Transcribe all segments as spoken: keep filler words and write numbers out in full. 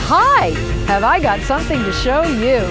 Hi! Have I got something to show you?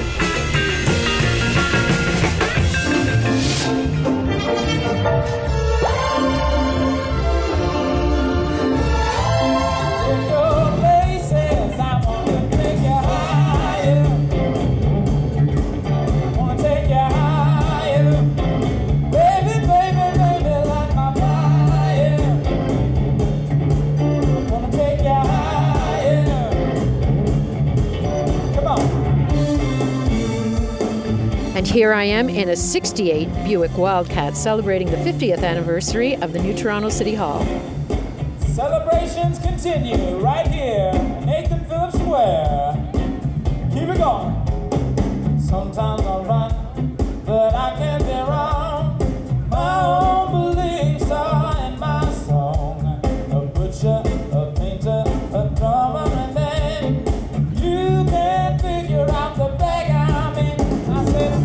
And here I am in a sixty-eight Buick Wildcat celebrating the fiftieth anniversary of the new Toronto City Hall. Celebrations continue right here, Nathan Phillips Square. Keep it going. Sometimes I run, but I can't be wrong. My own beliefs are in my song. A butcher, a painter, a drummer, and then you can't figure out the bag I'm in. I said,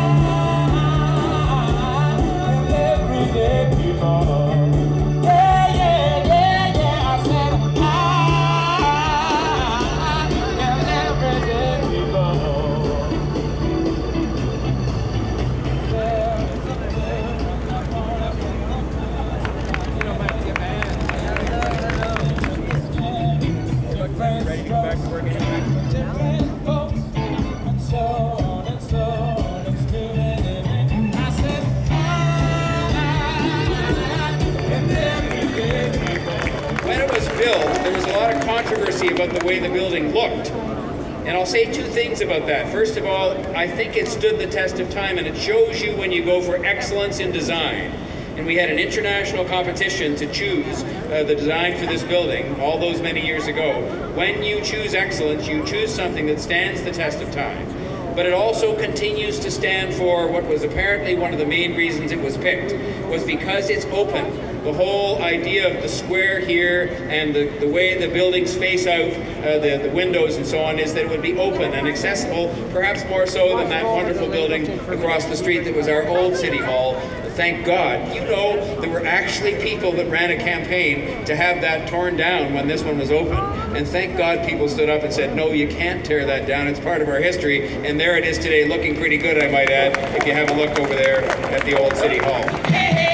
there was a lot of controversy about the way the building looked. And I'll say two things about that. First of all, I think it stood the test of time, and it shows you when you go for excellence in design. And we had an international competition to choose uh, the design for this building all those many years ago. When you choose excellence, you choose something that stands the test of time. But it also continues to stand for what was apparently one of the main reasons it was picked, was because it's open. The whole idea of the square here and the, the way the buildings face out, uh, the, the windows and so on, is that it would be open and accessible, perhaps more so than that wonderful building across the street that was our old City Hall. Thank God. You know, there were actually people that ran a campaign to have that torn down when this one was open. And thank God people stood up and said, no, you can't tear that down. It's part of our history. And there it is today, looking pretty good, I might add, if you have a look over there at the old City Hall.